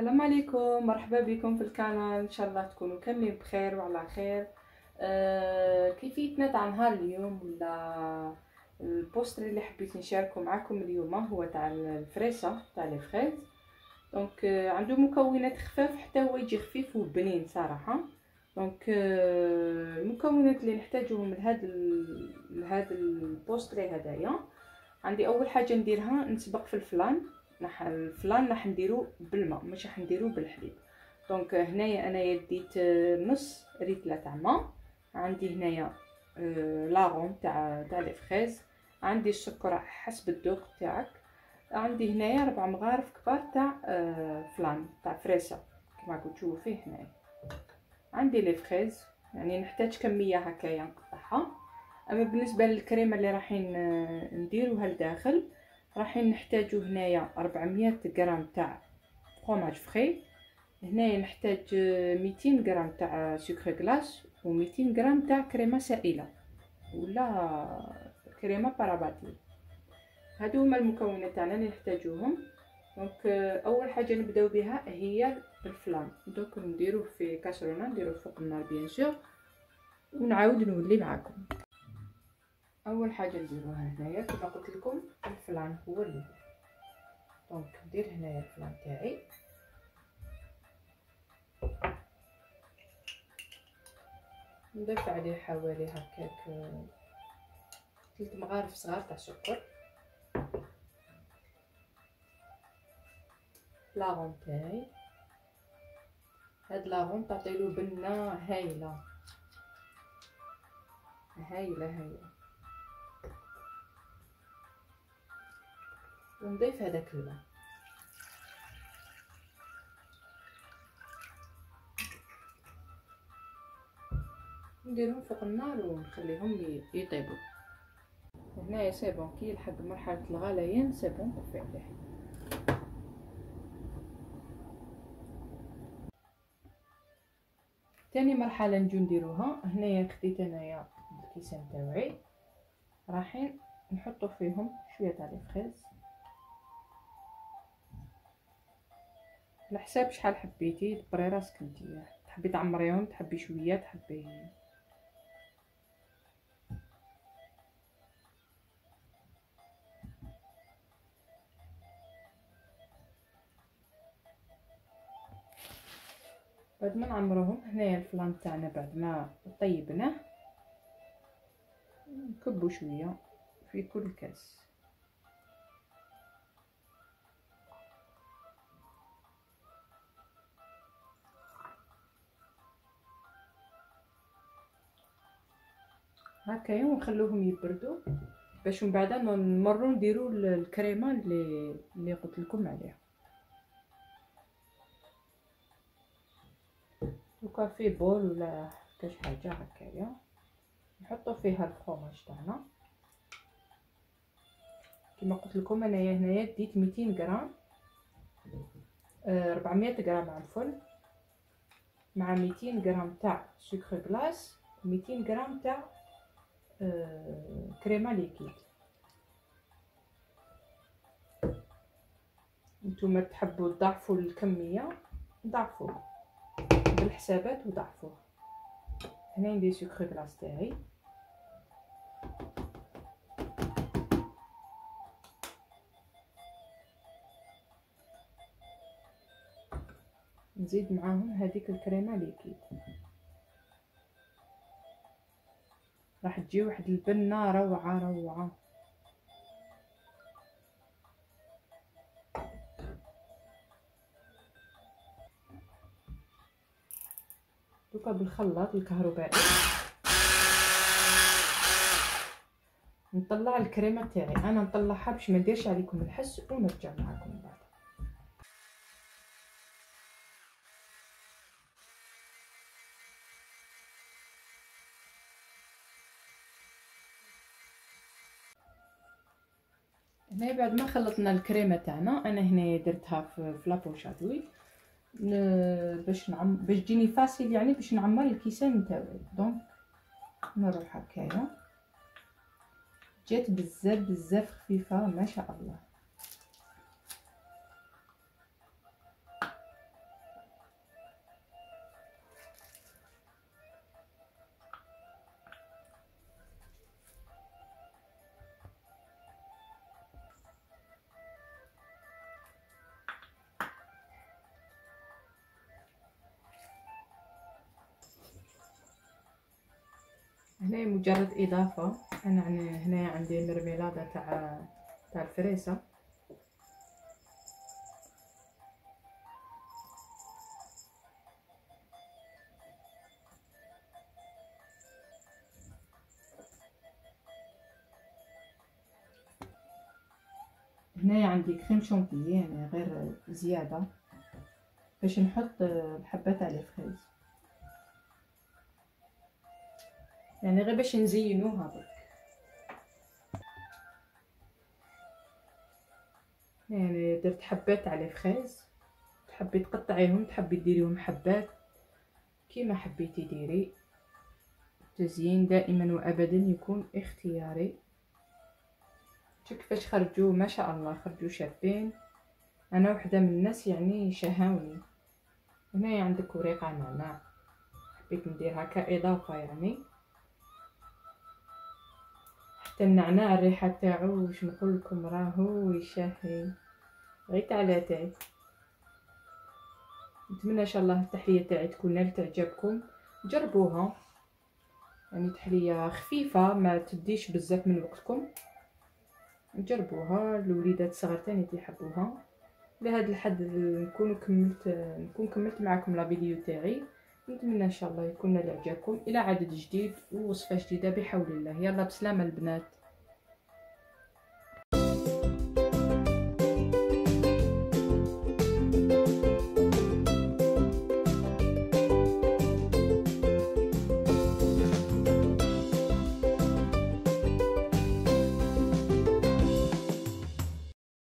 السلام عليكم، مرحبا بكم في القناة. ان شاء الله تكونوا كاملين بخير وعلى خير. كيفيتنا تاع نهار اليوم ولا البوستر اللي حبيت نشاركه معكم اليوم هو تاع الفريسة تاع لي فريز. دونك عنده مكونات خفاف، حتى هو يجي خفيف وبنين صراحة. دونك المكونات اللي نحتاجوهم لهذا البوستر هدايا. عندي اول حاجه نديرها نسبق في الفلان. الفلان راح نديرو بالماء، مش راح نديرو بالحليب. دونك هنايا انايا ديت نص ريتله تاع ماء. عندي هنايا لاغون تاع لي فريز. عندي السكر حسب الذوق تاعك. عندي هنايا 4 مغارف كبار تاع فلان تاع فريسه كما راكم تشوفوا فيه هنايا. عندي لي فريز، يعني نحتاج كميه هكايا نقطعها. اما بالنسبه للكريمه اللي رايحين نديروها لداخل، رايحين نحتاجو هنايا 400 غرام تاع فرomاج فري. هنايا نحتاج 200 غرام تاع سكر غلاس و200 غرام تاع كريمه سائله ولا كريمه باراباتي. هادو هما المكونات تاعنا اللي نحتاجوهم. دونك اول حاجه نبداو بها هي الفلان. دونك نديروه في كاسرونه، نديروه فوق النار بيان سور، ونعاود نولي معاكم. اول حاجه نديروها هنايا كما قلت لكم الفلان هو اللي دونك ندير هنايا الفلان تاعي. نضيف عليه حوالي هكاك 3 مغارف صغار تاع سكر. لاغون تاعي، هاد لاغون تعطيلو بنه هايله هايله هايله. ونضيف هذاك الماء. نديرهم فوق النار ونخليهم يطيبوا. هنايا سي بون كي لحد مرحله الغليان سي بون نطفي عليه. تاني مرحله نجو نديروها هنايا. خديت انايا الكيسان تاوعي، رايحين نحطو فيهم شويه تاع لي فريز على حساب شحال حبيتي. دبري راسك نتيا، تحبي تعمريهم تحبي شويه تحبي. بعد ما نعمروهم هنايا الفلان تاعنا بعد ما طيبناه نكبو شويه في كل كاس. هكايا ونخلوهم يبردوا باش من بعد نمروا نديروا الكريمه اللي قلت لكم عليها. دوكا في بول ولا كاش حاجه هكايا نحطوا فيها الفرomاج تاعنا. كما قلت لكم انايا هنايا ديت 200 غرام 400 غرام عفوا، مع 200 غرام تاع سكر غلاس، 200 غرام تاع كريمه ليكيد. نتوما تحبوا تضاعفوا الكميه ضاعفوا بالحسابات وضاعفوه. هنا ندير سكر غلاس تاعي، نزيد معاهم هذيك الكريمه ليكيد. راح تجي واحد البنه روعه روعه. دوكا بالخلاط الكهربائي نطلع الكريمه تاعي. انا نطلعها باش ما نديرش عليكم الحس ونرجع معكم من بعد. هنا بعد ما خلطنا الكريمه تاعنا، انا هنا درتها في لابوشادوي باش تجيني فاسيل، يعني باش نعمر الكيسان تاعي. دونك نروح هكايا، جات بزاف بزاف خفيفه ما شاء الله. هنا مجرد اضافه. انا هنا عندي مرميلاده تاع الفريسه. هنايا عندي كريم شونتيي، يعني غير زياده باش نحط الحبات تاع الفريز، يعني غير باش نزينوها برك. يعني درت حبات تاع الفريز، تحبي تقطعيهم تحبي ديريهم حبات كيما حبيتي ديري. التزيين دائما وابدا يكون اختياري. شوف كيفاش خرجوا، ما شاء الله خرجوا شابين. انا وحده من الناس يعني شهاوني. هنا عندك وريقه نعناع، حبيت نديرها كاضافه يعني. حتى النعناع الريحه تاعو واش نقول لكم راهو يشهي غير على تاعي. نتمنى ان شاء الله التحليه تاعي تكون نالت اعجابكم. جربوها، يعني تحليه خفيفه ما تديش بزاف من وقتكم. جربوها، الوليدات الصغار تاني يحبوها. لهذا الحد نكون كملت معكم لا فيديو تاعي. نتمنى ان شاء الله يكون نال اعجابكم. الى عدد جديد ووصفه جديده بحول الله. يلا بسلامه البنات.